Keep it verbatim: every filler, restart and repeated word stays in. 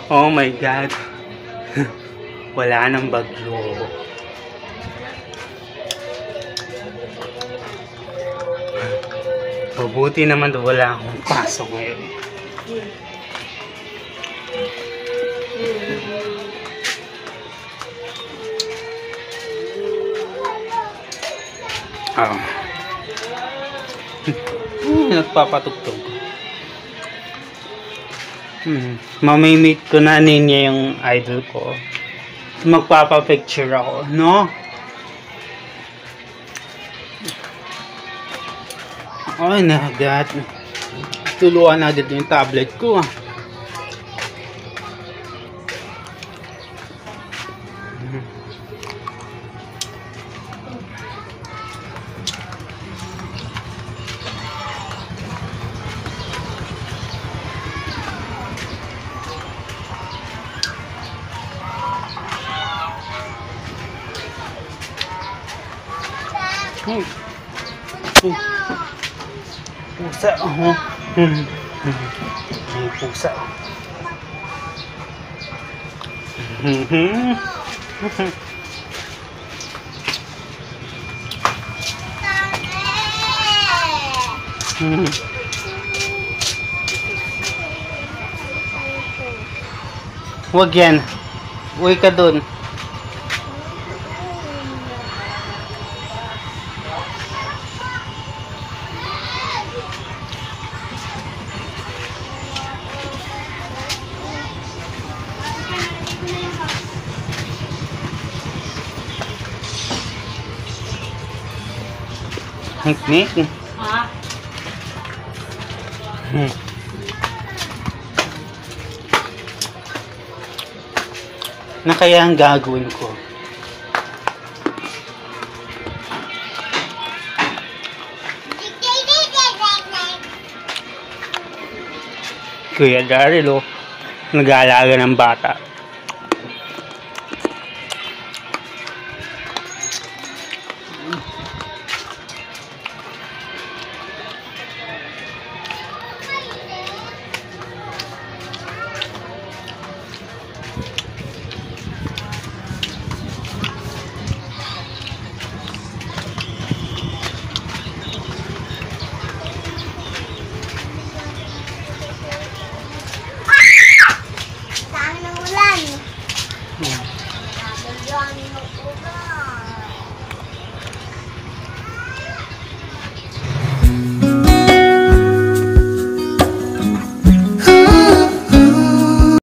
Oh my God. Wala nang bagyo. Mabuti naman to, wala akong pasok ngayon. Oh. Nagpapatugtog. Hmm. Mamimit ko na niya yung idol ko. Magpapapicture ako, no? Ay, nagat. Tuluan na dito yung tablet ko. Hmm. Hmm. Pusa, oh. Hmm. Hmm. Pusa. Hmm. Hmm. Wag yan. Uwi ka dun. Hiknik. Ha? Hmm. Na kaya ang gagawin ko? Kuya Daryl, oh, nag-aalaga ng bata.